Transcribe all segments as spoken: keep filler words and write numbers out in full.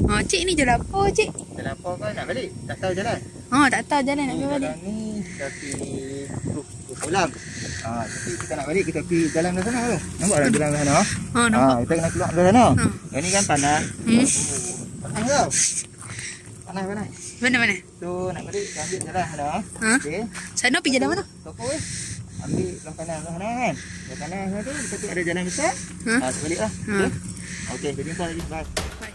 Ha, cik ni jalan apa, cik? Jalan apa kau nak balik? Tak tahu jalan? Ha, tak tahu jalan nak Ni balik. jalan ni kita pergi ke ke kolam. Ha, tapi kita nak balik kita pergi jalan ke sana tu. Nampak tak jalan ke sana? Ha, nampak. Ha, kita kena keluar dari sana. Ha. Yang ni kan panas. Hmm. Panas tau. Panas panas. Mana mana? So nak balik kita ambil jalan sana. Ha? Okey. Sana pergi jalan mana? Toko eh. Ambil belah kanan belah kanan kan. Belah kanan sana tu lepas tu ada jalan besar. Ha? Ha, sebaliklah. Ha. Okey. Okey, kita jumpa lagi. Bye.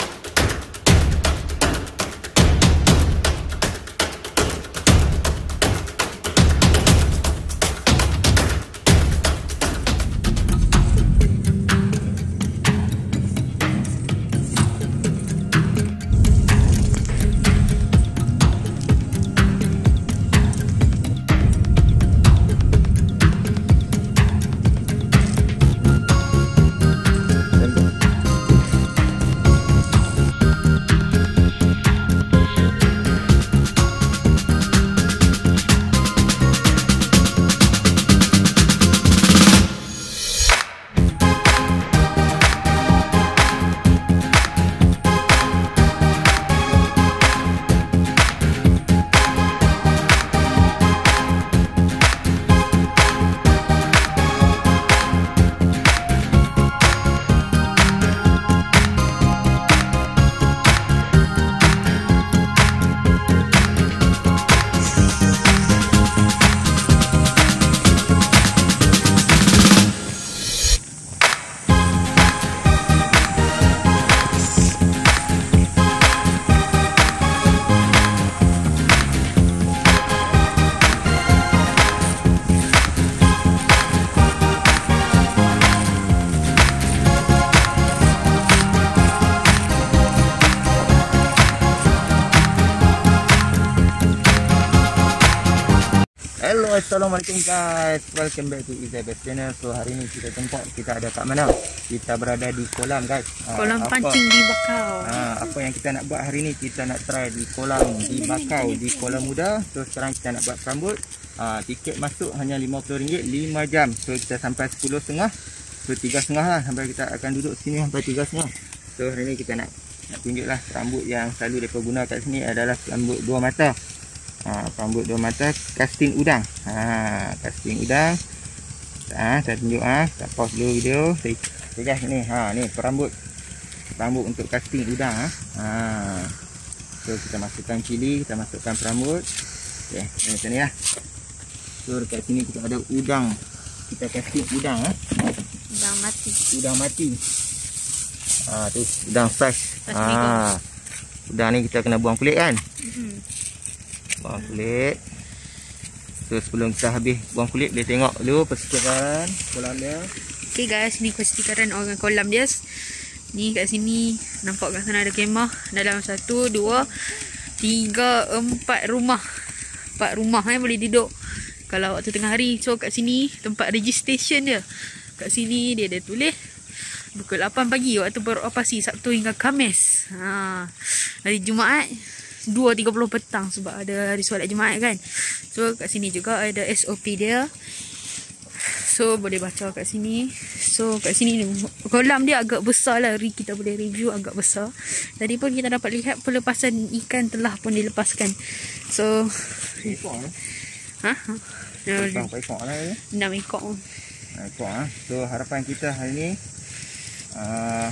Hello, assalamualaikum guys. Welcome back to Izabeth channel. So hari ni kita tempat kita ada kat mana? Kita berada di kolam guys. Kolam ha, pancing di Bakau. Ha, apa yang kita nak buat hari ni? Kita nak try di kolam di Bakau, di Kolam Muda. So sekarang kita nak buat perambut. Ha, tiket masuk hanya lima puluh ringgit lima jam. So kita sampai sepuluh setengah. So tiga setengah lah sampai kita akan duduk sini sampai tiga setengah. So hari ni kita nak nak tunjuklah perambut yang selalu mereka guna kat sini adalah perambut dua mata. Ha, perambut dua mata casting udang. Ha, casting udang. Ha, saya tunjuk ah, ha. Kita pause dulu video. Saya okay, guys ni. Ha, ni perambut. Perambut untuk casting udang ah. Ha. So kita masukkan cili, kita masukkan perambut. Okey, ni macam ni lah. So dekat sini kita ada udang. Kita casting udang ah. Ha. Udang mati. Udang mati. Ah, tu udang fresh. Fresh Ah. Udang ni kita kena buang kulit kan? Hmm. Buang kulit. So sebelum kita habis buang kulit, boleh tengok dulu persekaran kolam dia. Okay guys, ni persekaran orang kolam dia. Ni kat sini nampak kat sana ada kemah. Dalam satu, dua, tiga, empat rumah. Empat rumah eh boleh duduk. Kalau waktu tengah hari, so kat sini tempat registration dia. Kat sini dia ada tulis pukul lapan pagi waktu beroperasi Sabtu hingga Khamis. Ha, hari Jumaat dua tiga puluh petang sebab ada hari solat Jumaat kan. So kat sini juga ada S O P dia. So boleh baca kat sini. So kat sini kolam dia agak besar lah. Kita boleh review agak besar. Tadi pun kita dapat lihat pelepasan ikan telah pun dilepaskan. So Ekor eh. Ha? Ekor ekor lah ya. enam ekor. Ekor ah. So harapan kita hari ni uh,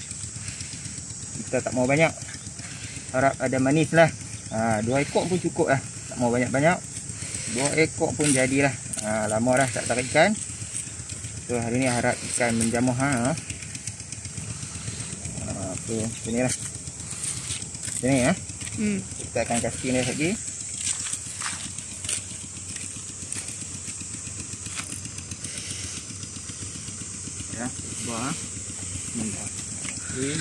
kita tak mau banyak. Harap ada manis lah. Ha, dua ekor pun cukup lah. Tak mau banyak-banyak. Dua ekor pun jadilah. Ha, lama dah tak tarik ikan. So hari ni harap ikan menjamuh. Ha. Ha, so macam ni lah. Macam ni ya. Hmm. Kita akan kasih ni lagi. Ya, buah. Hmm. Okay.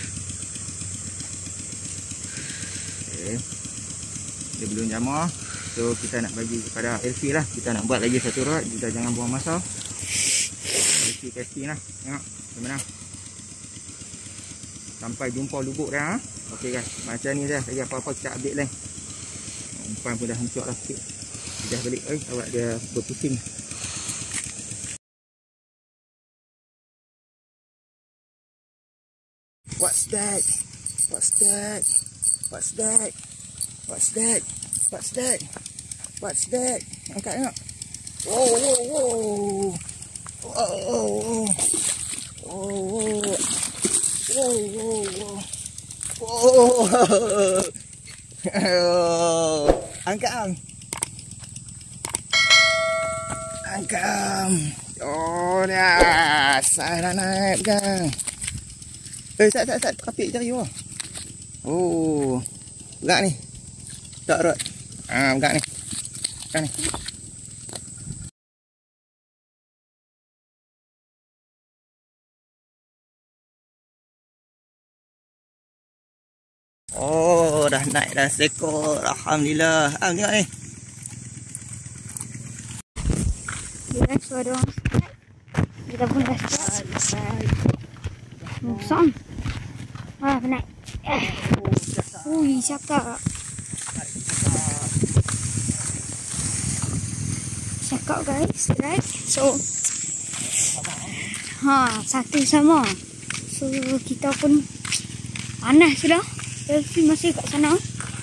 Dia belum jamur. So kita nak bagi kepada Elfie lah. Kita nak buat lagi satu rod. Kita jangan buang masa. Elfie testing lah. Tengok macam mana. Sampai jumpa lubuk dah. Okey guys, macam ni dah. Lagi apa-apa kita update lain. Umpan pun dah hancur lah sikit. Dah balik. Eh, awak dia berpusing. What's that? What's that? What's that? What's that? What's that? What's that? Angkat tengok. Wow, wow, wow. Wow, wow, wow. Wow, wow. Wow, wow, wow. Wow. Angkat am. Angkat am. Oh dah. Saya dah naik kan. Eh, sat, sat, sat. Kapit jari awak. Oh. Pegang ni. Tak rod. Ah, pegang ni. Pegang ni. Oh, dah naik dah seekor. Alhamdulillah. Ah, tengok ni. Ya, suara orang start. Kita pun dah start. Musang. Wah, penat. Eh. Ui, cakap. Cakap guys, right? So, ha, satu sama. So, kita pun panas sudah. Elfie masih kat sana.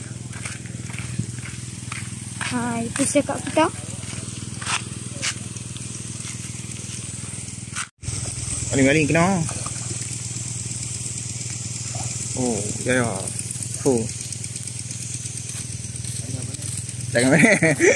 Ha, itu cakap kita. Maling-maling kena. Oh, ya ya. Oh. Jangan main.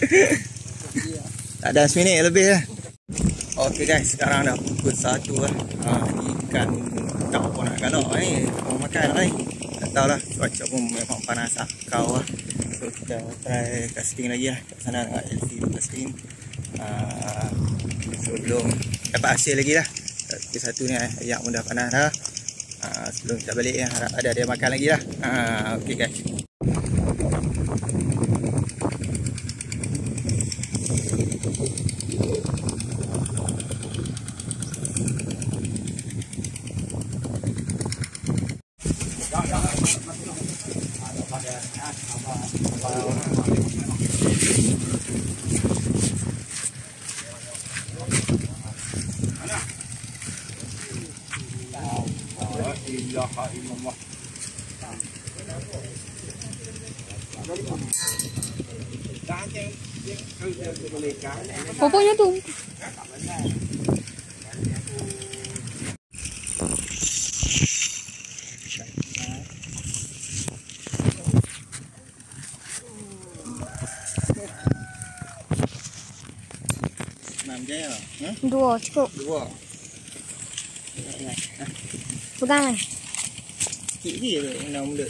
Tak ada seminit lebih lah. Okey guys, sekarang dah pukul satu lah. Ha, ikan tak apa nak galak ni. Mau makan lah ni. Tak tahulah, cuaca pun memang panas akau lah. So kita try casting lagi lah. Kat sana dengan Elfie casting. Ha, so belum dapat hasil lagi lah. Pukul satu ni ayak pun dah panas dah. Ha, sebelum kita balik ya, harap ada dia makan lagi lah. Ha, okey guys. Pokoknya tu. Enam je ya? Huh? Dua cukup. Dua. Pegang ni. Sikit je enam mulut.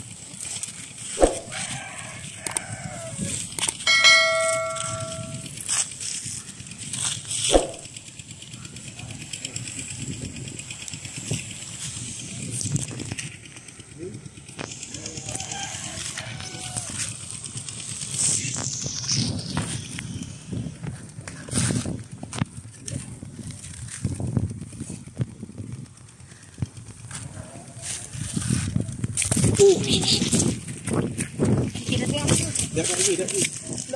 Kita tengok. Dah kat lagi, dah lagi.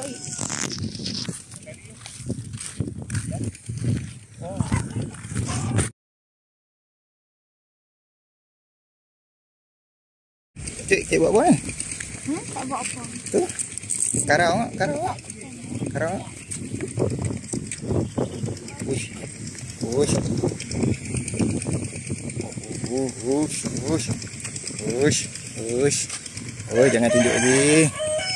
Cik, cik buat apa ni? Hmm, tak buat apa. Tu. Karau ah, karau ah. Karau ah. Ush. Ush. Ush, ush. Ush, ush. Oh, jangan tunjuk lagi.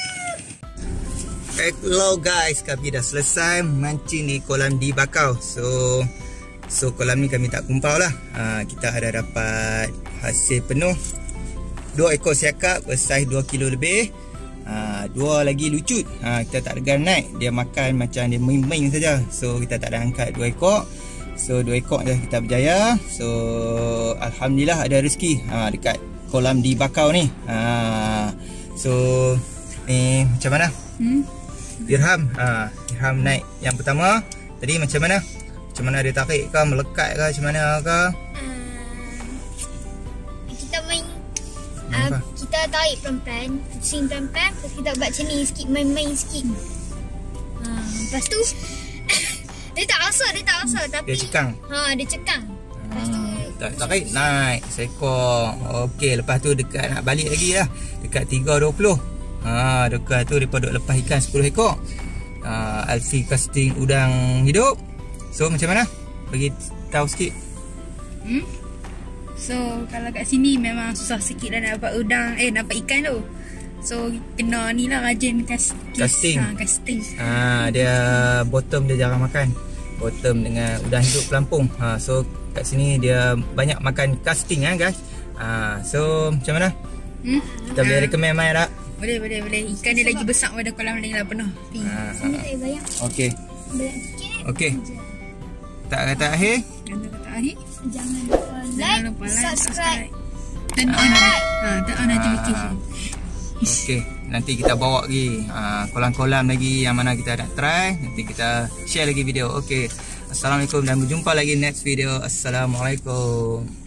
Hello guys, kami dah selesai mancing di kolam di Bakau. So so kolam ni kami tak kumpau lah. Ha, kita ada dapat hasil penuh dua ekor siakap bersaiz dua kilo lebih. Ha, dua lagi lucut. Ha, kita tak regan naik. Dia makan macam dia main-main saja. So kita tak ada angkat dua ekor. So dua ekor je kita berjaya. So alhamdulillah ada rezeki ha, dekat kolam di Bakau ni. Ha, so ni macam mana? Hmm. Irham. Ha, Irham naik yang pertama. Tadi macam mana? Macam mana dia tarik ke, melekat ke, macam mana ke? Uh, kita main Main apa? uh, kita tarik pelan-pelan, swing pelan-pelan, terus kita buat macam ni sikit, main-main sikit. Uh, lepas tu dia tak rasa, dia tak rasa tapi Dia cekang. Ha, dia cekang. Lepas tu Tak tarik, naik seekor. Okey, lepas tu dekat nak balik lagi lah. Dekat tiga dua puluh. Ha, dekat tu depa duk lepas ikan sepuluh ekor. Ha, Alfi casting udang hidup. So macam mana? Bagi tahu sikit. Hmm? So kalau kat sini memang susah sikit dah nak dapat udang, eh dapat ikan tu. So kena ni lah rajin kas, Casting. Ha, casting. Ha, dia bottom dia jarang makan. Bottom dengan udang hidup pelampung. Ha, so kat sini dia banyak makan casting eh guys. Ha, so macam mana? Hmm? Kita boleh recommend mai tak? Boleh, boleh, boleh. Ikan dia lagi besar pada kolam lain lah penuh. Pi. Ha, sini tak payah bayang. okey. Berat sikit. Okey. Tak kata akhir. Kata kata akhir. Jangan lupa Jangan like, lupa like, subscribe. subscribe. Turn on. Ha, turn on notification. Okey, nanti kita bawa lagi uh, kolam-kolam lagi yang mana kita nak try. Nanti kita share lagi video. Okey. Assalamualaikum dan berjumpa lagi next video. Assalamualaikum.